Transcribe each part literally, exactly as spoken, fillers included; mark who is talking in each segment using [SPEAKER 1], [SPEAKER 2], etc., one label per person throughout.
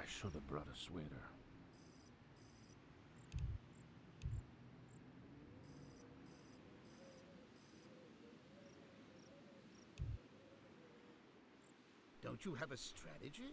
[SPEAKER 1] should have brought a sweater.
[SPEAKER 2] Don't you have a strategy?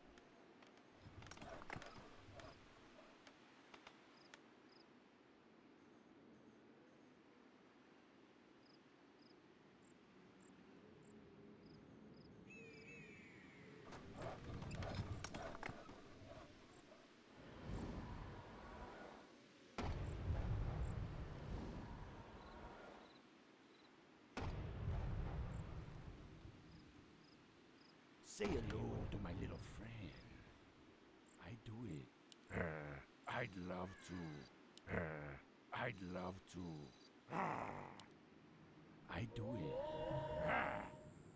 [SPEAKER 1] Say hello to my little friend. I do it. Uh, I'd love to. Uh, I'd love to. Uh, I do it. Uh,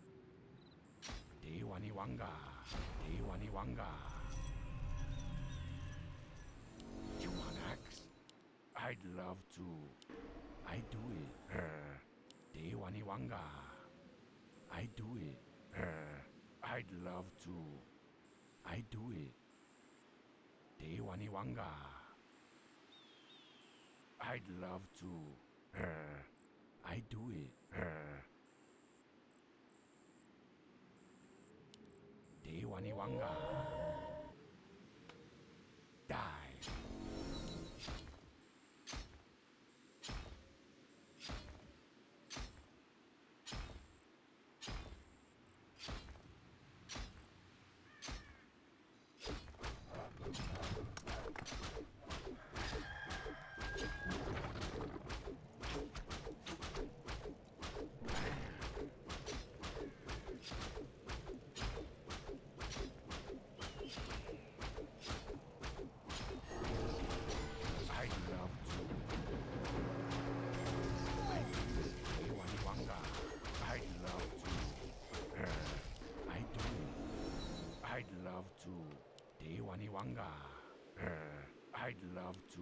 [SPEAKER 1] Dewani Wanga. Dewani Wanga. You want axe? I'd love to. I do it. Uh, Dewani Wanga. I do it. Uh, I'd love to. I do it. Dewani Wanga. I'd love to. Uh, I do it. Uh, Dewani Wanga. Die. I'd love to. Dewani Wanga. Uh, I'd love to.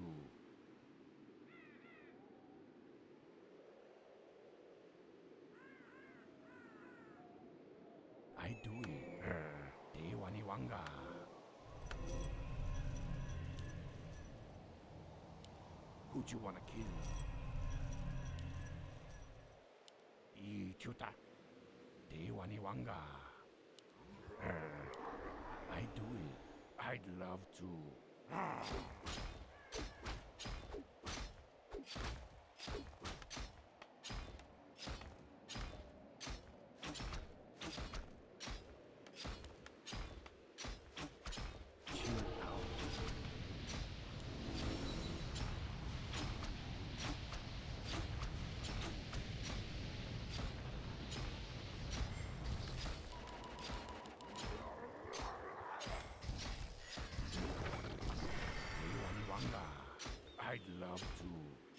[SPEAKER 1] I do it. Uh, Dewani Wanga. Who'd you wanna kill? Ichuta. Dewani Wanga. Uh, I do it. I'd love to. I'd love to.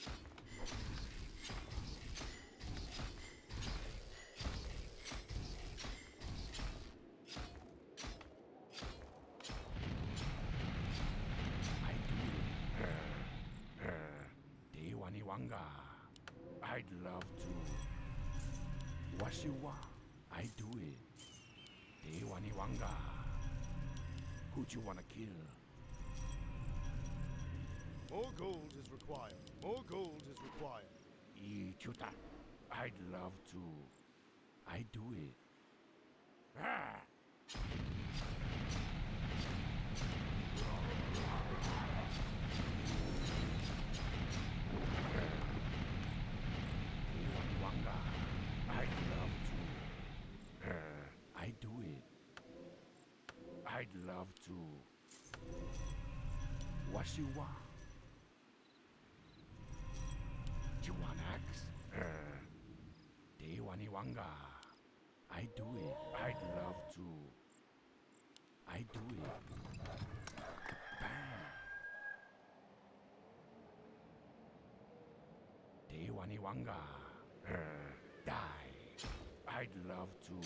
[SPEAKER 1] I do it. Uh, uh, Dewani Wanga. I'd love to. Washiwa. I do it. Dewani Wanga. Who'd you wanna kill?
[SPEAKER 3] More gold is required. More gold is required.
[SPEAKER 1] Ichuta. I'd love to. I do it. Ah! Wanga. I'd love to. Uh, I do it. I'd love to. Washiwa. You want axe? Uh, Dewani Wanga. I do it. I'd love to. I do it. Bam. Dewani Wanga. Uh, die. I'd love to.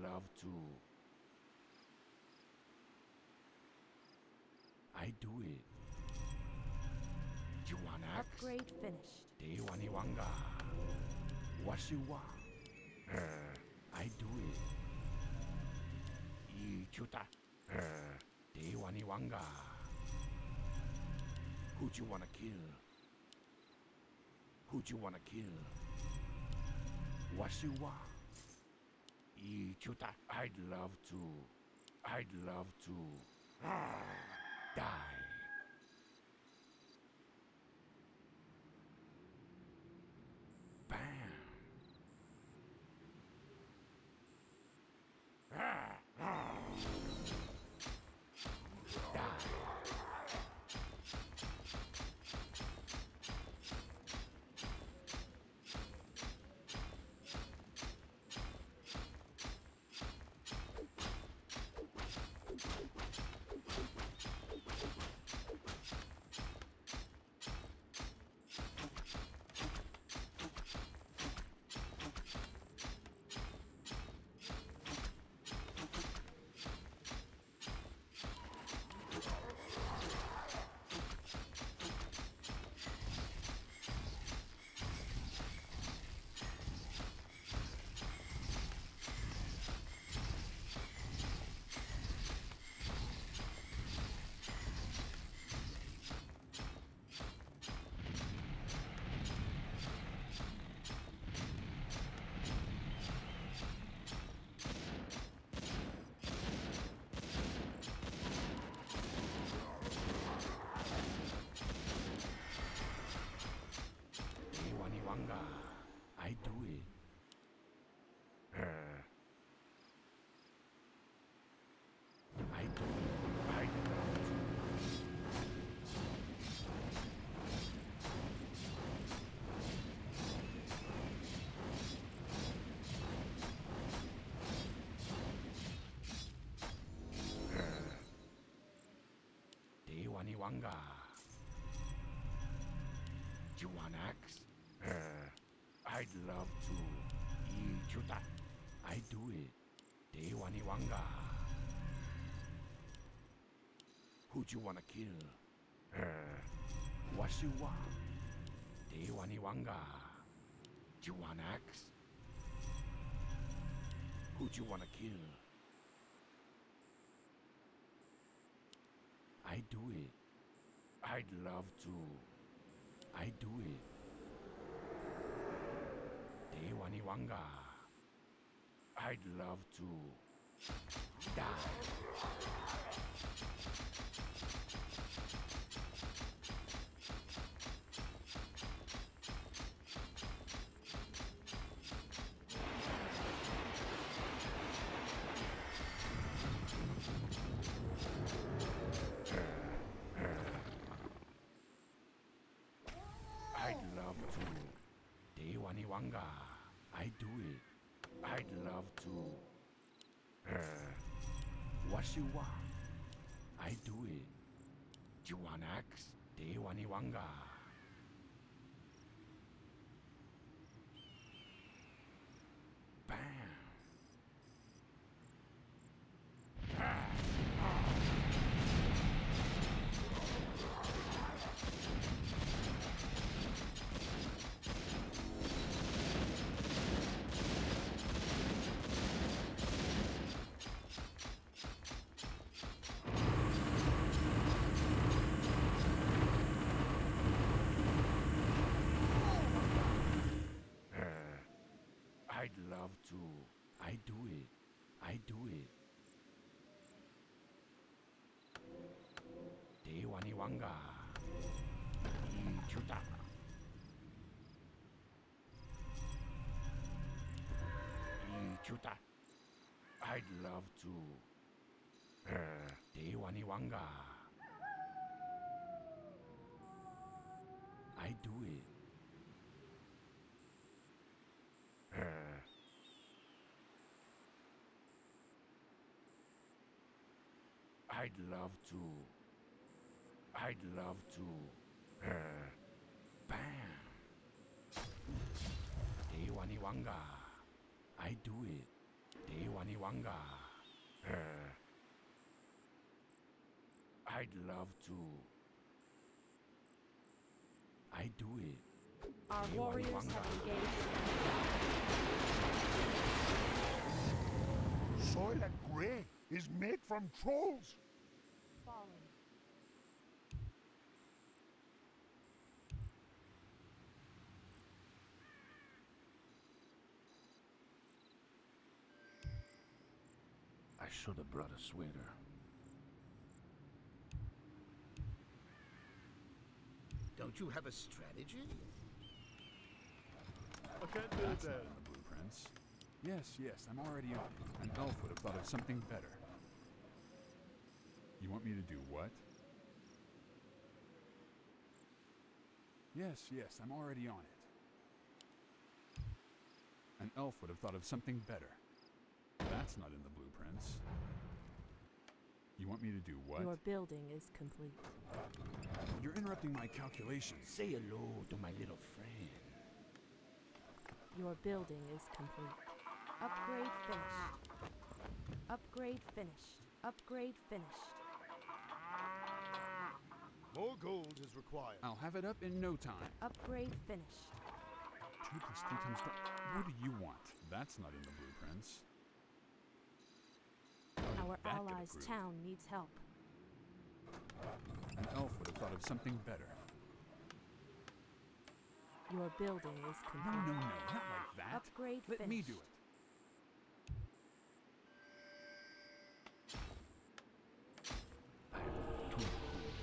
[SPEAKER 1] love to. I do it. You want axe?
[SPEAKER 4] Upgrade finished.
[SPEAKER 1] Day wani wanga. Washiwa. Uh, I do it. Ichuta. Uh, Day wani wanga. Who'd you wanna kill? Who'd you wanna kill? Washiwa. Ichuta. I'd love to. I'd love to. Die. Bam. Die. I do it. Uh, I do it. I do it. Day wani wanga. You want axe? Uh, I'd love to. Ichuta. I do it. Day wani wanga. Who'd you wanna kill? Uh, Washiwa. Day wani wanga. You want axe? Who'd you wanna kill? I do it. I'd love to. I do it. Day wani wanga. I'd love to die. I'd love to. Day wani wanga. I do it. I'd love to. Uh, Washiwa. I do it. You want axe? Day wani wanga. Bam. I'd love to. I do it. I do it. Day wani wanga. Ichuta. Ichuta. I'd love to. Uh, Day wani wanga. I do it. Uh, I'd love to. I'd love to. Uh, bam. Day wani wanga. I do it. Dewaniwanga. Uh, I'd love to. I do it.
[SPEAKER 4] Our warriors have engaged.
[SPEAKER 3] Soil and grey is made from trolls.
[SPEAKER 4] Fallen.
[SPEAKER 1] I should have brought a sweater.
[SPEAKER 2] Don't you have a strategy?
[SPEAKER 3] I can't do
[SPEAKER 5] That's
[SPEAKER 3] that.
[SPEAKER 5] not in the blueprints. Yes, yes, I'm already on it. An elf would have thought of something better. You want me to do what? Yes, yes, I'm already on it. An elf would have thought of something better. That's not in the blueprints. You want me to do what?
[SPEAKER 4] Your building is complete.
[SPEAKER 5] You're interrupting my calculations.
[SPEAKER 1] Say hello to my little friend.
[SPEAKER 4] Your building is complete. Upgrade finished. Upgrade finished. Upgrade finished.
[SPEAKER 3] More gold is required.
[SPEAKER 5] I'll have it up in no time.
[SPEAKER 4] Upgrade finished.
[SPEAKER 5] Two plus three times four. What do you want? That's not in the blueprints. How
[SPEAKER 4] Our
[SPEAKER 5] did that get
[SPEAKER 4] allies'
[SPEAKER 5] approved?
[SPEAKER 4] town needs help.
[SPEAKER 5] An elf would have thought of something better.
[SPEAKER 4] Your building is
[SPEAKER 5] No,
[SPEAKER 4] complete.
[SPEAKER 5] no, no, not like that.
[SPEAKER 4] Upgrade
[SPEAKER 5] Let
[SPEAKER 4] finished.
[SPEAKER 5] me do it.
[SPEAKER 1] I'm too cool.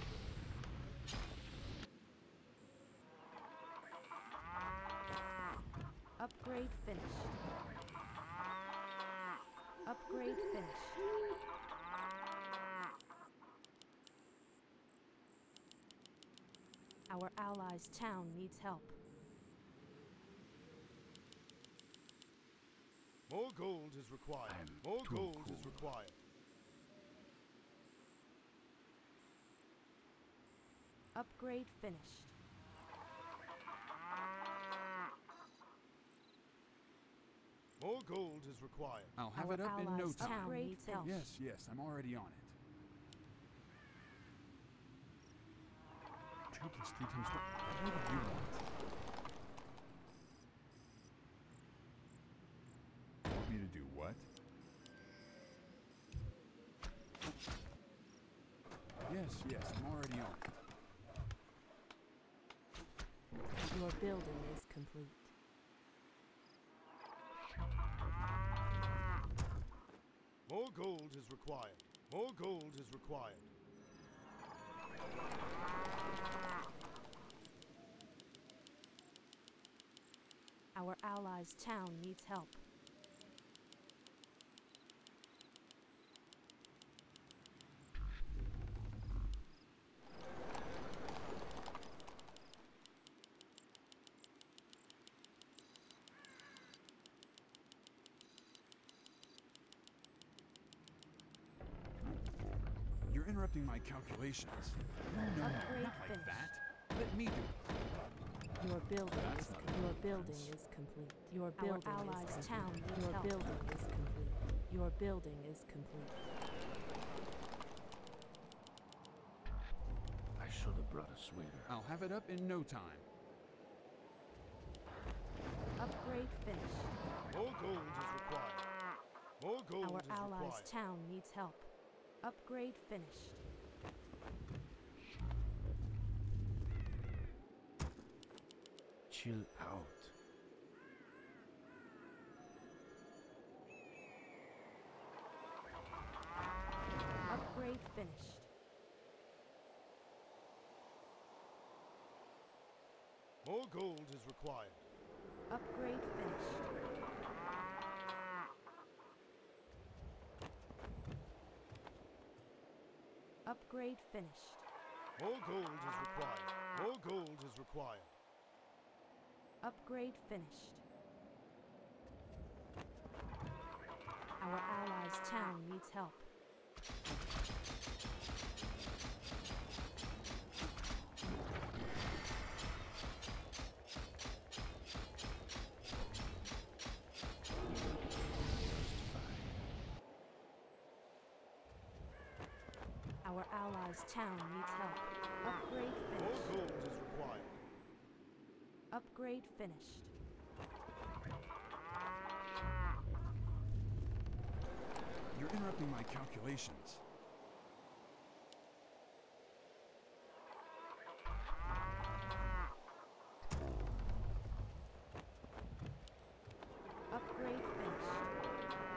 [SPEAKER 4] Upgrade finished. Upgrade finished. Our allies' town needs help.
[SPEAKER 3] More gold is required.
[SPEAKER 1] I'm
[SPEAKER 3] More
[SPEAKER 1] too
[SPEAKER 3] gold
[SPEAKER 1] cool.
[SPEAKER 3] is required.
[SPEAKER 4] Upgrade finished.
[SPEAKER 3] More gold is required.
[SPEAKER 5] I'll have
[SPEAKER 4] Our
[SPEAKER 5] it up in no
[SPEAKER 4] allies'
[SPEAKER 5] time.
[SPEAKER 4] town Upgrade needs help.
[SPEAKER 5] Yes, yes, I'm already on it. Two plus three times four. What do you want? Want me to do what? Yes, yes, I'm already on it.
[SPEAKER 4] Your building is complete.
[SPEAKER 3] More gold is required. More gold is required.
[SPEAKER 4] Our allies' town needs help.
[SPEAKER 5] You're interrupting my calculations. No, no, no,
[SPEAKER 4] Upgrade
[SPEAKER 5] not like
[SPEAKER 4] finished.
[SPEAKER 5] that. Let me do it.
[SPEAKER 4] Your building
[SPEAKER 5] That's
[SPEAKER 4] is
[SPEAKER 5] not
[SPEAKER 4] com-
[SPEAKER 5] in
[SPEAKER 4] your
[SPEAKER 5] the
[SPEAKER 4] building
[SPEAKER 5] blueprints.
[SPEAKER 4] is complete. Your Our building allies' is town complete. needs Your help. building is complete. Your building is complete.
[SPEAKER 1] I should have brought a sweater.
[SPEAKER 5] I'll have it up in no time.
[SPEAKER 4] Upgrade finished.
[SPEAKER 3] More gold is required. More gold
[SPEAKER 4] Our
[SPEAKER 3] is
[SPEAKER 4] allies'
[SPEAKER 3] required.
[SPEAKER 4] town needs help. Upgrade finished.
[SPEAKER 1] Chill out.
[SPEAKER 4] Upgrade finished.
[SPEAKER 3] More gold is required.
[SPEAKER 4] Upgrade finished. Upgrade finished.
[SPEAKER 3] More gold is required. More gold is required.
[SPEAKER 4] Upgrade finished. Our allies' town needs help. Our allies' town needs help. Upgrade
[SPEAKER 3] More
[SPEAKER 4] finished.
[SPEAKER 3] gold is required.
[SPEAKER 4] Upgrade finished.
[SPEAKER 5] You're interrupting my calculations.
[SPEAKER 4] Upgrade finished.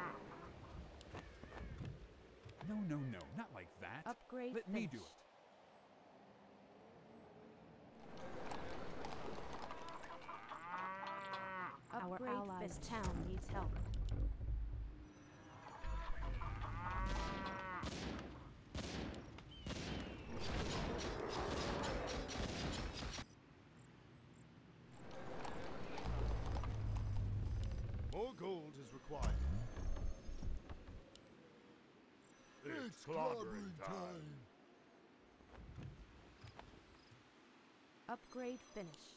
[SPEAKER 5] No, no, no, not like that.
[SPEAKER 4] Upgrade
[SPEAKER 5] Let me
[SPEAKER 4] finished.
[SPEAKER 5] do it.
[SPEAKER 4] Our
[SPEAKER 6] Upgrade
[SPEAKER 4] allies'
[SPEAKER 6] finished.
[SPEAKER 4] town needs help.
[SPEAKER 3] More gold is required.
[SPEAKER 1] It's clobbering time.
[SPEAKER 4] Upgrade finished.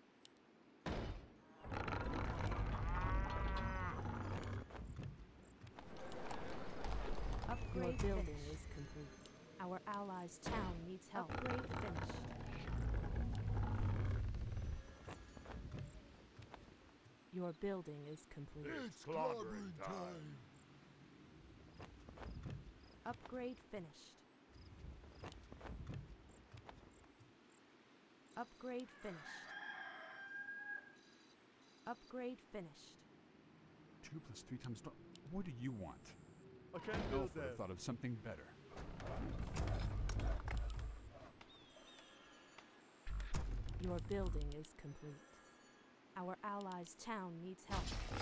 [SPEAKER 4] Upgrade Your building
[SPEAKER 6] finished.
[SPEAKER 4] is complete. Our allies' town needs help. Upgrade finished. Your building is complete.
[SPEAKER 1] It's clobbering time.
[SPEAKER 4] Upgrade finished. Upgrade finished. Upgrade finished.
[SPEAKER 5] Two plus three times. Do- what do you want?
[SPEAKER 3] I can't build
[SPEAKER 5] Elf would have
[SPEAKER 3] them.
[SPEAKER 5] thought of something better.
[SPEAKER 4] Your building is complete. Our allies' town needs help.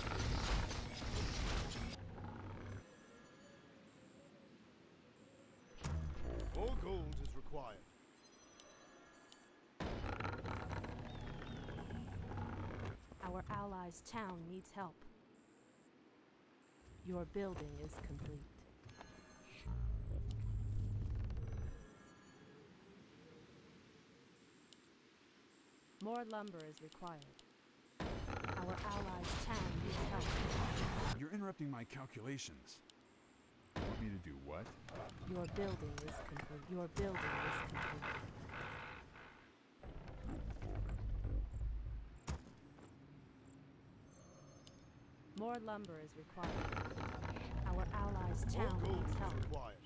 [SPEAKER 3] More gold is required.
[SPEAKER 4] Our allies' town needs help. Your building is complete. More lumber is required. Our allies' town needs help.
[SPEAKER 5] You're interrupting my calculations. You want me to do what?
[SPEAKER 4] Your building is complete. Your building is complete. More lumber is required. Our allies'
[SPEAKER 3] More
[SPEAKER 4] town
[SPEAKER 3] gold
[SPEAKER 4] needs
[SPEAKER 3] is
[SPEAKER 4] help.
[SPEAKER 3] required.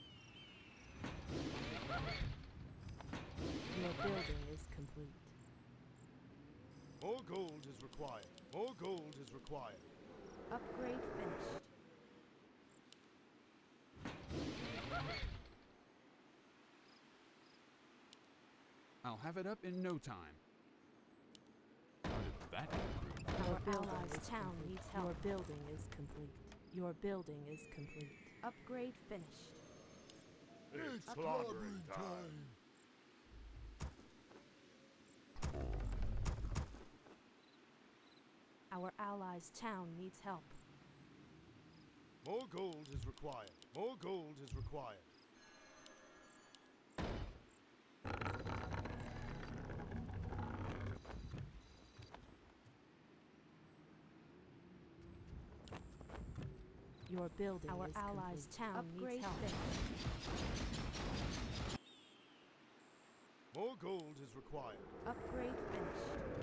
[SPEAKER 4] Your building is complete.
[SPEAKER 3] More gold is required. More gold is required.
[SPEAKER 4] Upgrade finished.
[SPEAKER 5] I'll have it up in no time. How did that improve?
[SPEAKER 4] Our
[SPEAKER 6] building
[SPEAKER 4] allies'
[SPEAKER 6] is
[SPEAKER 4] town
[SPEAKER 6] complete.
[SPEAKER 4] needs help. Your building is complete. Your building is complete. Upgrade finished.
[SPEAKER 1] It's clobbering time.
[SPEAKER 4] Our allies' town needs help.
[SPEAKER 3] More gold is required. More gold is required.
[SPEAKER 4] Your building
[SPEAKER 6] Our
[SPEAKER 4] is
[SPEAKER 6] allies'
[SPEAKER 4] complete.
[SPEAKER 6] town
[SPEAKER 4] Upgrade
[SPEAKER 6] needs help.
[SPEAKER 4] finished.
[SPEAKER 3] More gold is required.
[SPEAKER 4] Upgrade finished.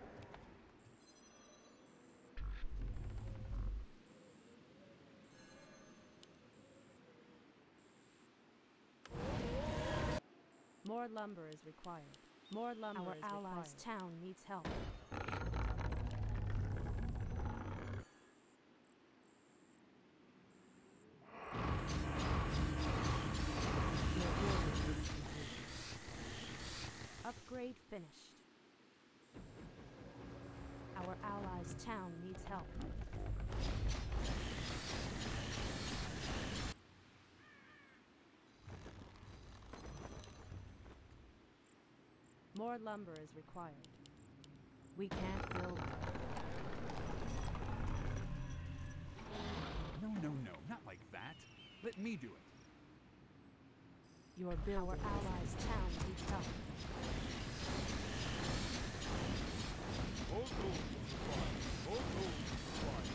[SPEAKER 4] More lumber is required. More lumber
[SPEAKER 6] Our
[SPEAKER 4] is
[SPEAKER 6] allies'
[SPEAKER 4] required. town needs help. Your building is complete. Upgrade finished. Our allies' town needs help. More lumber is required. We can't build it.
[SPEAKER 5] No, no, no, not like that. Let me do it.
[SPEAKER 4] Your building Our allies' town needs help.
[SPEAKER 3] More gold is required. More gold is required.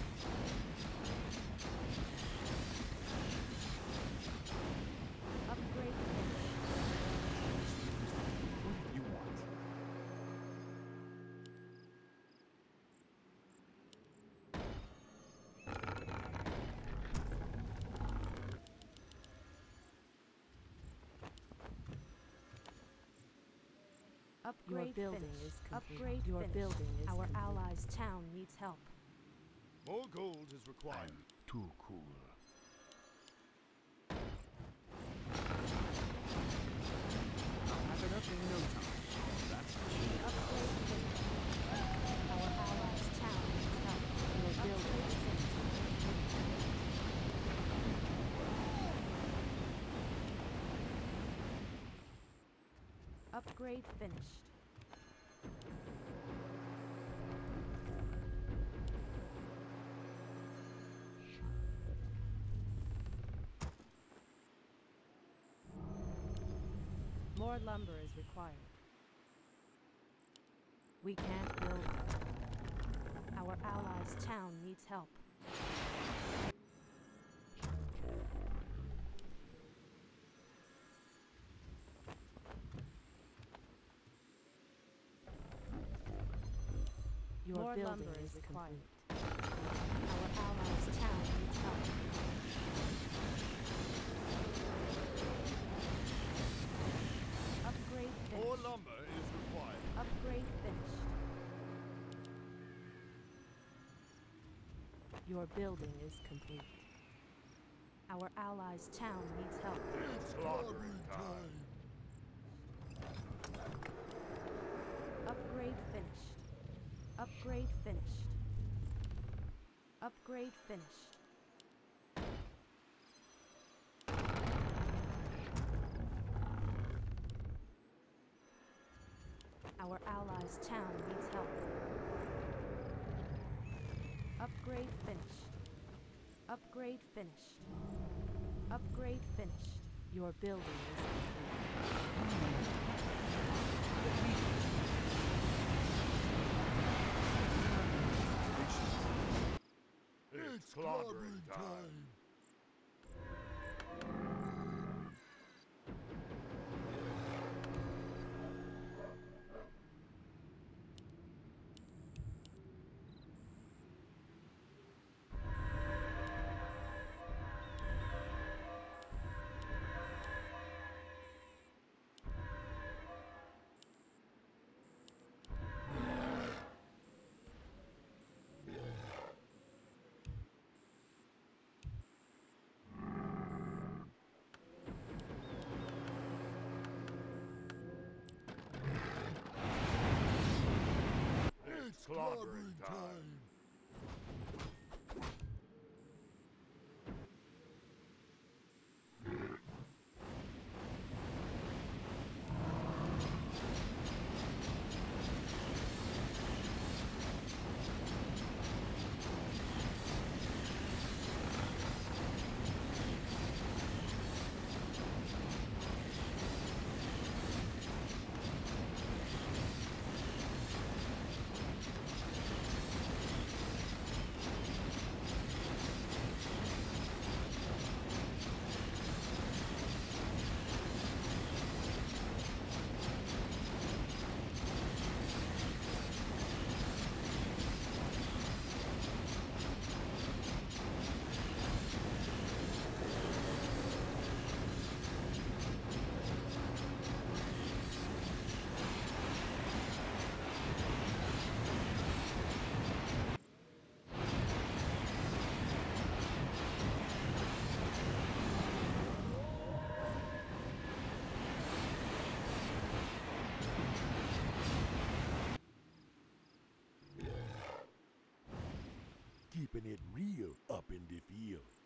[SPEAKER 4] Upgrade finished. Upgrade
[SPEAKER 6] Your building
[SPEAKER 4] finished.
[SPEAKER 6] is complete.
[SPEAKER 4] Upgrade
[SPEAKER 6] Your
[SPEAKER 4] finished.
[SPEAKER 6] building is
[SPEAKER 4] Our
[SPEAKER 6] complete.
[SPEAKER 4] allies' town needs help.
[SPEAKER 3] More gold is required.
[SPEAKER 1] I'm too cool.
[SPEAKER 5] I'll have it up in no time. That's for sure.
[SPEAKER 4] Upgrade finished. Our allies' town needs help. Your building is complete. Upgrade finished. More lumber is required. We can't build. Our allies' town needs help. Your
[SPEAKER 6] More
[SPEAKER 4] building
[SPEAKER 6] lumber
[SPEAKER 4] is
[SPEAKER 6] is
[SPEAKER 4] required.
[SPEAKER 6] complete.
[SPEAKER 4] Our allies' town needs help. Upgrade
[SPEAKER 3] More
[SPEAKER 4] finished.
[SPEAKER 3] lumber is required.
[SPEAKER 4] Upgrade finished. Your building is complete. Our allies' town needs help.
[SPEAKER 3] It's slaughtering time.
[SPEAKER 4] Upgrade finished. Upgrade finished. Upgrade finished. Our allies' town needs help. Upgrade finished. Upgrade finished. Upgrade finished. Your building is
[SPEAKER 3] It's slaughtering time. It's slaughtering time.
[SPEAKER 1] Keeping it real up in the field.